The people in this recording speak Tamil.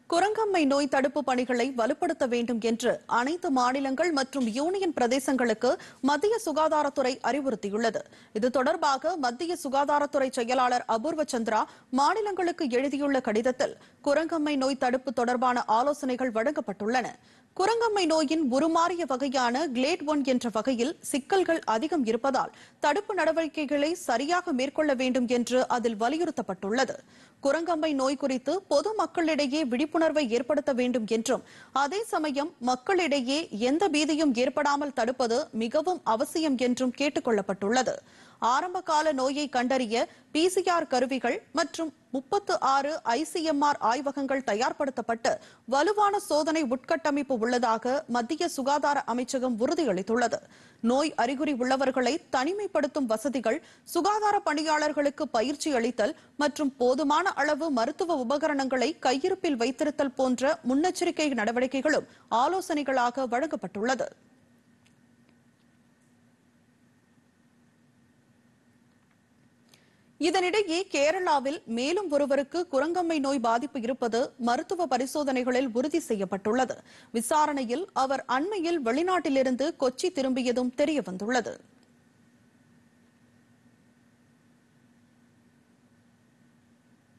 குரங்கம்மை நோய் தடுப்பு பணிகளை வலுப்படுத்த வேண்டும் என்று அனைத்து மாநிலங்கள் மற்றும் யூனியன் பிரதேசங்களுக்கு மத்திய சுகாதாரத்துறை அறிவுறுத்தியுள்ளது. இது தொடர்பாக மத்திய சுகாதாரத்துறை செயலாளர் அபூர்வ சந்திரா மாநிலங்களுக்கு எழுதியுள்ள கடிதத்தில் குரங்கம்மை நோய் தடுப்பு தொடர்பான ஆலோசனைகள் வழங்கப்பட்டுள்ளன. குரங்கம்மை நோயின் உருமாறிய வகையான கிளேட் 1 என்ற வகையில் சிக்கல்கள் அதிகம் இருப்பதால் தடுப்பு நடவடிக்கைகளை சரியாக மேற்கொள்ள வேண்டும் என்று அதில் வலியுறுத்தப்பட்டுள்ளது. குரங்கம்மை நோய் குறித்து பொது மக்களிடையே விழிப்புணர்வை ஏற்படுத்த வேண்டும் என்றும் அதே சமயம் மக்களிடையே எந்த பீதியும் ஏற்படாமல் தடுப்பது மிகவும் அவசியம் என்றும் கேட்டுக் கொள்ளப்பட்டுள்ளது. ஆரம்பகால நோயை கண்டறிய PCR கருவிகள் மற்றும் 36 ICMR ஆய்வகங்கள் தயார்படுத்தப்பட்டு வலுவான சோதனை உட்கட்டமைப்பு உள்ளதாக மத்திய சுகாதார அமைச்சகம் உறுதியளித்துள்ளது. நோய் அறிகுறி உள்ளவர்களை தனிமைப்படுத்தும் வசதிகள், சுகாதார பணியாளர்களுக்கு பயிற்சி அளித்தல் மற்றும் போதுமான அளவு மருத்துவ உபகரணங்களை கையிருப்பில் வைத்திருத்தல் போன்ற முன்னெச்சரிக்கை நடவடிக்கைகளும் ஆலோசனைகளாக வழங்கப்பட்டுள்ளது. இதனிடையே கேரளாவில் மேலும் ஒருவருக்கு குரங்கம்மை நோய் பாதிப்பு இருப்பது மருத்துவ பரிசோதனைகளில் உறுதி செய்யப்பட்டுள்ளது. விசாரணையில் அவர் அண்மையில் வெளிநாட்டிலிருந்து கொச்சி திரும்பியதும் தெரியவந்துள்ளது.